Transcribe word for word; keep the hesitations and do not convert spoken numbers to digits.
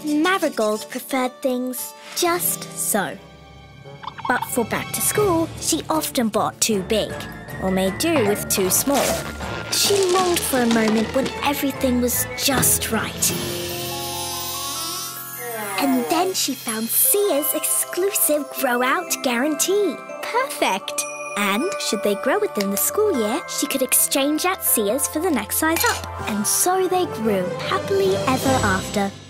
Marigold preferred things just so. But for back to school, she often bought too big, or made do with too small. She longed for a moment when everything was just right. And then she found Sears' exclusive grow-out guarantee. Perfect! And should they grow within the school year, she could exchange at Sears for the next size up. And so they grew, happily ever after.